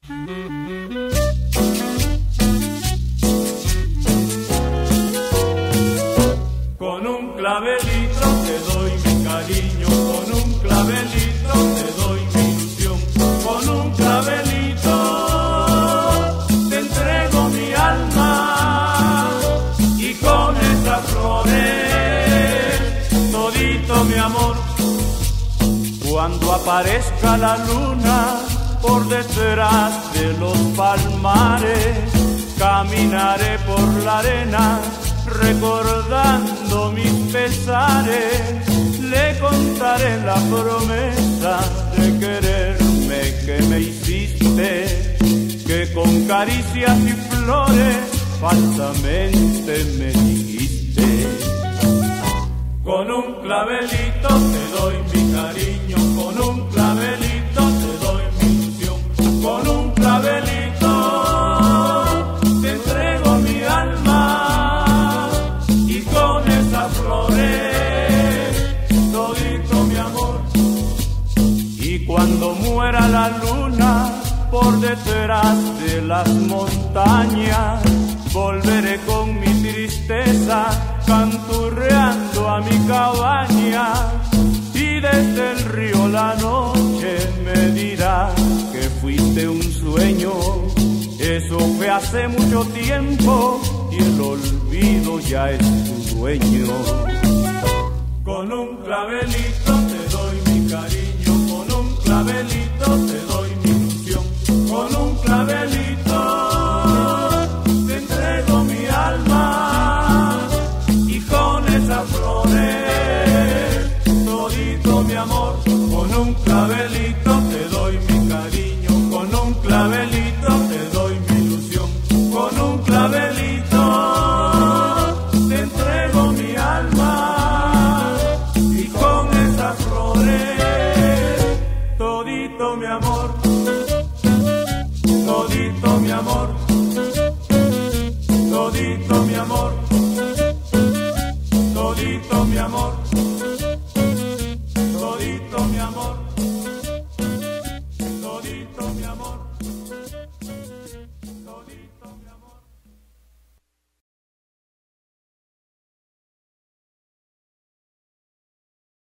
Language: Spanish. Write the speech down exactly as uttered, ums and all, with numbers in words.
Con un clavelito te doy mi cariño, con un clavelito te doy mi ilusión, con un clavelito te entrego mi alma y con esas flores todito mi amor. Cuando aparezca la luna por detrás de los palmares, caminaré por la arena recordando mis pesares. Le contaré la promesa de quererme que me hiciste, que con caricias y flores falsamente me dijiste. Con un clavelito te doy mi cariño, con un clavelito te doy mi ilusión, con un clavelito te entrego mi alma y con esas flores todito mi amor. Y cuando muera la luna por detrás de las montañas, volveré con mi tristeza canturreando a mi cabaña, y desde el río la noche me dirá que fuiste un sueño. Eso fue hace mucho tiempo y el olvido ya es tu dueño. Con un clavelito te doy mi cariño, con un clavelito te doy mi ilusión, con un clavelito te entrego mi alma y con esas flores todito mi amor. Con un clavelito te doy mi cariño, con un clavelito te doy mi ilusión, con un clavelito te entrego mi alma y con esas flores todito mi amor, todito mi amor, todito mi amor, todito mi amor, todito mi amor, todito mi amor.